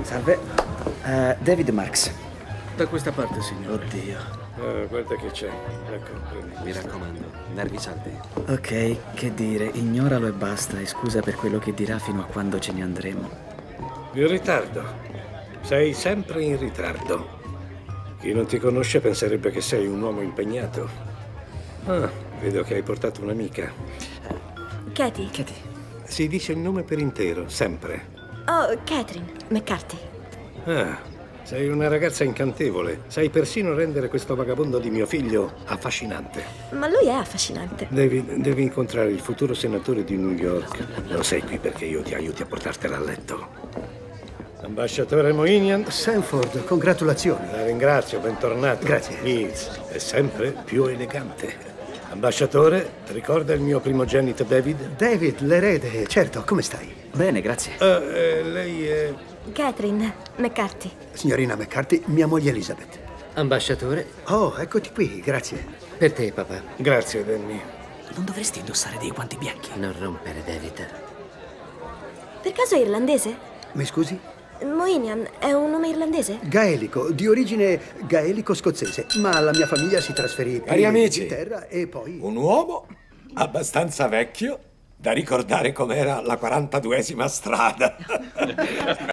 Salve. David Marks. Da questa parte, signore. Oddio. Guarda che c'è. Ecco, prendi. Mi raccomando, nervi saldi. Ok, che dire, ignoralo e basta. E scusa per quello che dirà fino a quando ce ne andremo. In ritardo. Sei sempre in ritardo. Chi non ti conosce penserebbe che sei un uomo impegnato. Ah, vedo che hai portato un'amica. Katie. Katie. Si dice il nome per intero, sempre. Oh, Catherine McCarthy. Ah, sei una ragazza incantevole. Sai persino rendere questo vagabondo di mio figlio affascinante. Ma lui è affascinante. Devi incontrare il futuro senatore di New York. Lo sei qui perché io ti aiuti a portartela a letto. Ambasciatore Moinian. Sanford, congratulazioni. La ringrazio, bentornato. Grazie. Mills è sempre più elegante. Ambasciatore, ricorda il mio primogenito David? David, l'erede, certo, come stai? Bene, grazie. Lei è... Catherine McCarthy. Signorina McCarthy, mia moglie Elizabeth. Ambasciatore, Oh, eccoti qui, grazie. per te, papà. Grazie, Danny. Non dovresti indossare dei guanti bianchi. Non rompere, David. Per caso è irlandese? Mi scusi? Moinian è un nome irlandese? Gaelico, di origine gaelico-scozzese, ma la mia famiglia si trasferì Cari in amici, Inghilterra e poi... un uomo abbastanza vecchio da ricordare com'era la 42esima strada.